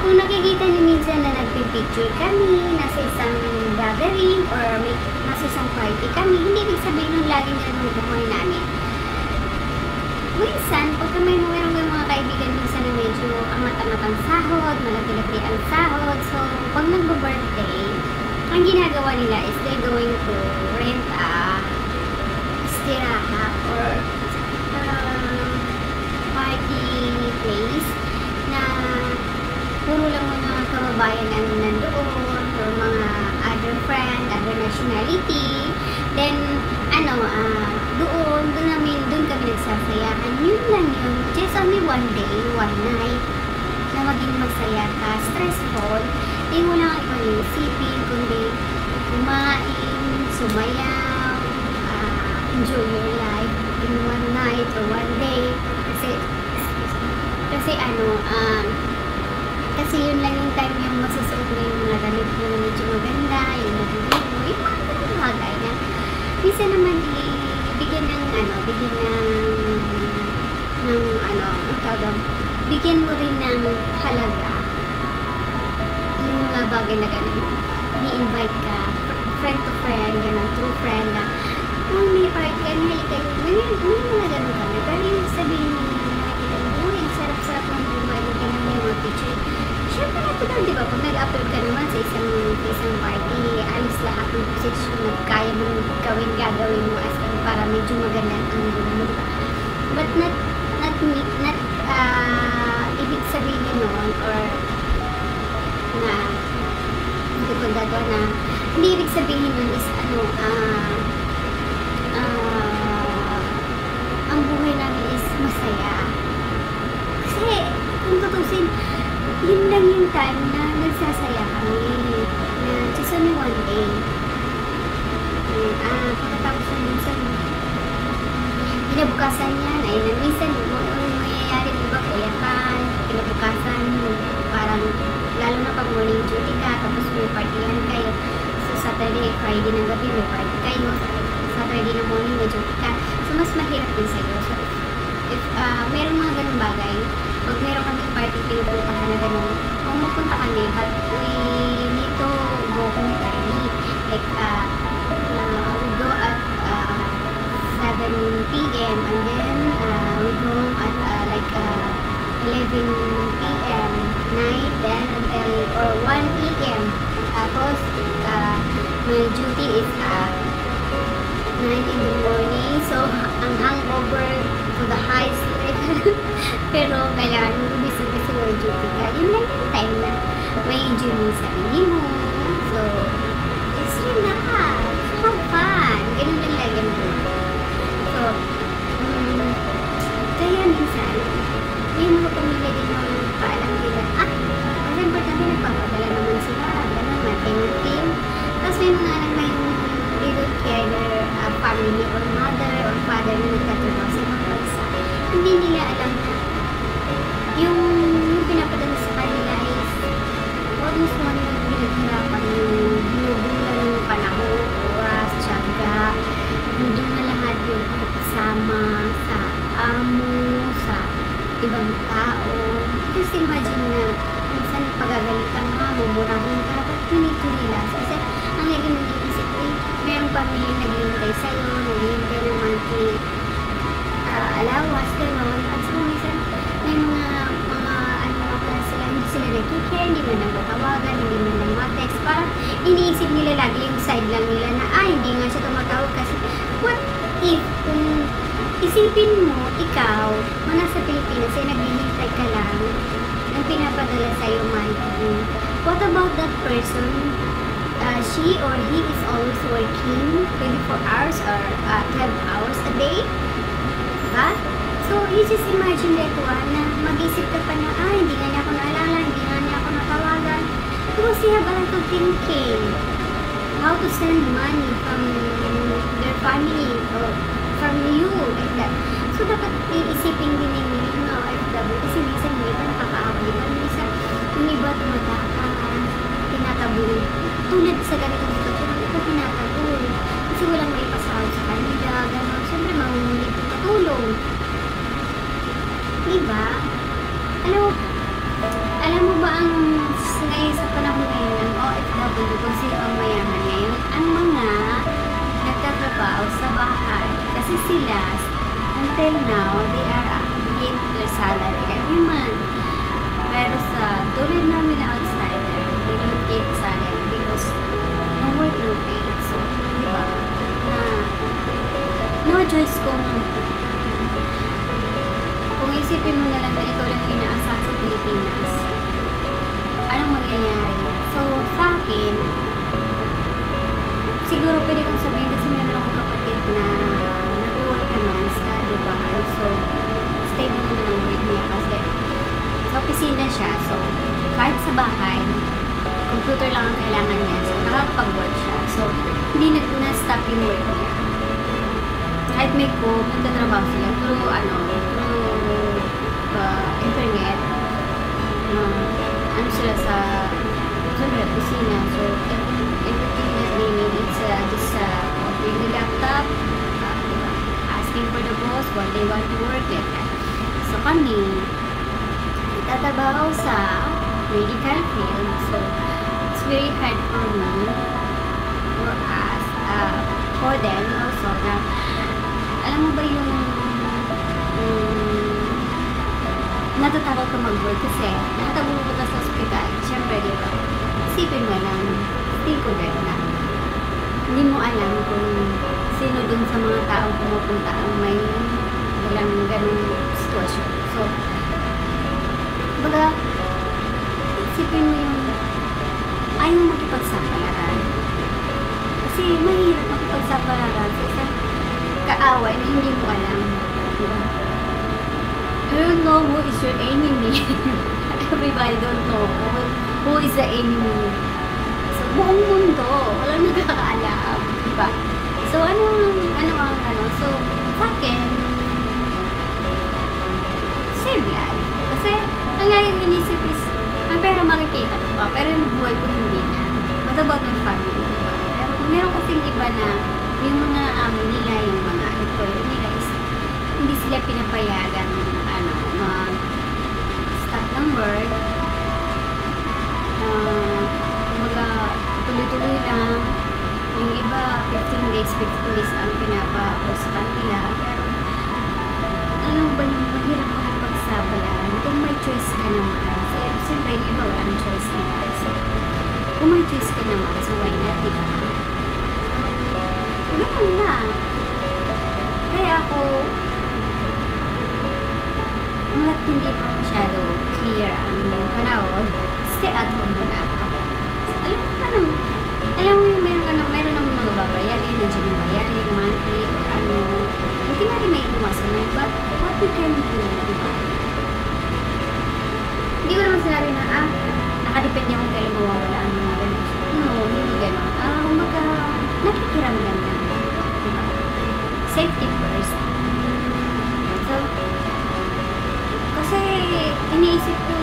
Kung nakikita niyo minsan na nagpipicture kami, nasa isang gathering, or nasa isang party kami, hindi ibig sabihin nung laging ganun buhay namin. Minsan, pagka mayroong mga kaibigan minsan na medyo amat-amat ang sahod, malaki-laki ang sahod, so pag nagbo-birthday, ang ginagawa nila is they're going to rent a istiraha or party place na puro lang mga kababayan ang nandoon or mga other friend, other nationality. Then, doon kami nagsasayahan. Yun lang yun. Just only one day, one night na maging masaya ka, stressful. Hindi mo lang ibang iisipin, kundi kumain, sumayaw, enjoy your life in one night or one day. Kasi yun lang yung time yung masusuot mo yung mga damit mo na medyo maganda, yung nabibig mo, yung mga ganang bagay na minsan naman bigyan mo rin ng halaga yung mga bagay na ganun. I-invite ka, friend to friend, ganun, true friend na may party ka, halika yun, may mga ganun kami. Pero yung sabihin mo nakikita mo, yung sarap-sarap ng buhay, yung ganun yung mga picture. Siyempre natural, di ba? Pag nag-upload ka naman sa isang party, alis lahat ng position na kaya mong gagawin mo as in para medyo maganda ang gulo mo, di ba? But not ibig sabihin nun, or na hindi ibig sabihin nun is ang buhay namin is masaya. Kasi kung tutusin, yun lang yung time na nagsasaya kami na just only one day. Pagkatapos na minsan kinabukasan yan, ayun na minsan mayayari, diba, kuyakan, kinabukasan, parang lalo na pag morning duty ka, tapos may partihan kayo, so Saturday, Friday ng gabi may party kayo, Saturday ng morning may duty ka, so mas mahirap din sa'yo. So if merong mga ganung bagay, pag meron kami party pinupuntahan na ganun, pumupunta kami, but we need to go home early, like we go at 7 p.m. and then we go home at 11 p.m. night, then until or 1 p.m. Tapos my duty is 9 in the morning, so ang hangover to the highest level. Pero kailangan mo busy-busy yung duty ka. Yun lang yung time na may enjoy mo sa sarili mo. So just relax, have fun. Ganun lang lagi mo. So kaya minsan may mga pamilya din na paalam nila, mas importante nagpapadala naman sila, ganun, team. Tapos may mga anak na yung they don't care their family or mother or father na nagtatrabaho sa ibang bansa. Hindi nila alam na yung pinapadala sa kanila is almost one na pinaghirapan yung binubulan ng panahon, oras, tiyaga, hindi na lahat yung kasama sa amo, sa ibang tao. Just imagine na minsan pagagalitan ka, mumurahin ka, but you need to relax. Kasi ang naging nag-iisip ko, merong pamilya naghihintay sa'yo, naghihintay ng monthly allowance, gano'n. At so minsan may mga sila, hindi sila nag-care, hindi mo nang matawagan, hindi mo nang ma-text. Parang iniisip nila lagi yung side lang nila na, hindi nga siya tumatawag kasi what if, kung isipin mo, ikaw, nasa Pilipinas, naghihintay ka lang ng pinapadala sa'yo monthly. What about that person? She or he is always working 24 hours or 12 hours a day. Diba? So, you just imagine that one na mag-isip ka pa na, hindi nga niya ako naalala, hindi nga niya ako natawagan. Because you have a lot of thinking how to send money from their family or from you, like that. So, dapat iisipin din ninyo yung mga OFW kasi minsan yung iba nakakaaway. Minsan yung iba tumatakas, tinataboy. Tulad sa ganitong sitwasyon, ang iba tinataboy. Kasi walang may pasahod sa kanila, gano'n. Siyempre, mahuhuli kung katulong. Diba? Alam mo ba ang kung sino ang mayaman ngayon, ang mga nagtatrabaho sa bahay. Kasi sila, until now, they are getting their salary every month. Pero sa tulad namin na outsider, they don't get salary because no work, no pay. So, di ba? Na, no choice kung isipin mo na lang na ikaw lang inaasal sa Pilipinas, anong mangyayari? So, sa akin, siguro pwede kong sabihin kasi meron akong kapatid na nag-work naman sa Dubai. So, stable naman ang work niya kasi sa opisina siya. So, kahit sa bahay, computer lang ang kailangan niya. So, nakakapag-work siya. So, hindi na-stop yung work niya. Kahit may magtatrabaho sila through internet. Ano sila sa opisina. So, everything that they need, it's just opening the laptop, asking for the boss what they want to work at. So, kami, nagtatrabaho sa medical field. So, it's very hard for me, for us, for them also, na alam mo ba yung natatakot ka mag-work kasi nakatabo mo ka sa ospital. Siyempre, di ba? Isipin mo lang, hindi ko din na hindi mo alam kung sino dun sa mga taong pumupunta ang may walang ganung sitwasyon. So, baga, isipin mo yung ayaw makipagsapalaran. Kasi mahirap makipagsapalaran sa isang kaaway na hindi mo alam. Diba? You don't know who is your enemy. Everybody don't know who is the enemy. So, buong mundo, walang nakakaalam. Diba? So, so, sa akin, save life. Kasi, ang laging inisip is, ang pera makikita ko pa, pero yung buhay ko hindi na. What about my family? Diba? Pero meron kasing iba na, yung mga nila, yung mga employer nila is, hindi sila pinapayagan mag-stop ng work. Kumbaga, tuloy-tuloy lang. Yung iba, 15 days ang pinapa-post nila. Pero, alam ba yung mahirap makipagsabalan? Kung may choice ka naman, siyempre yung iba walang choice nila. So, kung may choice ka naman, so why not, diba? Ganun na. Kaya ako, hanggat hindi pa masyado clear ang panahon, stay at home muna ako. Alam mo yung meron naman mga babayarin, nandiyan yung bayarin, monthly, or ano, hindi natin may iwasan na, but what we can do, diba? Hindi ko naman sinabi na, nakadepende akong kailan mawawala ang mga ganun. No, hindi ganun. Kumbaga, nakikiramdam lang. Diba? Safety first. So, kasi iniisip ko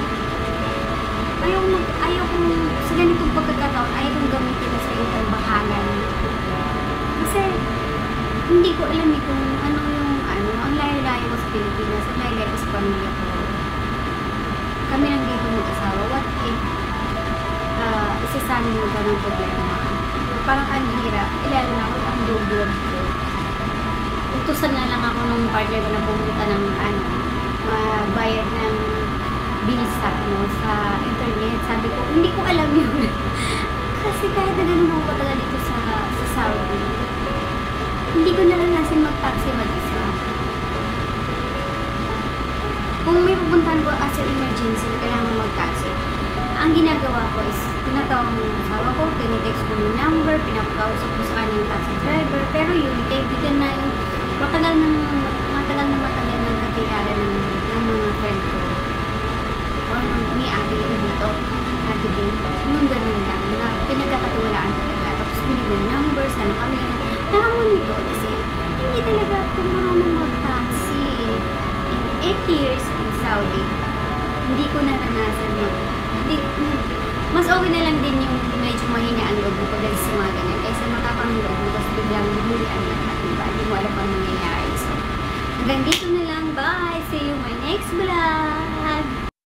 ayaw kong sa ganitong pagkakataon, ayaw kong gamitin na sa itong bahalan. Kasi, hindi ko alam kung ang layo-layo ko sa Pilipinas, ang layo-layo ko sa pamilya ko. Kami lang dito mag-asawa. What if, isasanin mo ba ng problema? Parang ang hirap, ilalo na ako ang loob-loob ko. Utusan na lang ako nung partner ko na pumunta ng bayad ng bisa sa internet. Sabi ko, hindi ko alam yun. Kasi kahit na ganun ako talaga dito sa Saudi, hindi ko naranasan mag-taxi mag-isa. Kung may pupuntahan ko as an emergency, kailangan mag-taxi. Ang ginagawa ko is, tinatawag mo yung asawa ko, tinitext ko yung number, pinapakausap ko sa kanya yung taxi driver, pero yun, kaibigan na yung matagal ng kakilala ng mga friend ko. Or may ate yun dito, ate din, yung ganun lang, na pinagkakatuwalaan talaga. Tapos binigyan numbers, kami na, nakamonito, kasi hindi talaga kung marunong mag-taxi. In 8 years in Saudi, hindi ko naranasan mas okay na lang din yung medyo mahina ang loob mo pagdating sa mga ganyan kaysa makapangloob mo tapos biglang bumulian lahat, diba? Hindi mo alam ang nangyayari. So, hanggang dito na lang. Bye! See you my next vlog!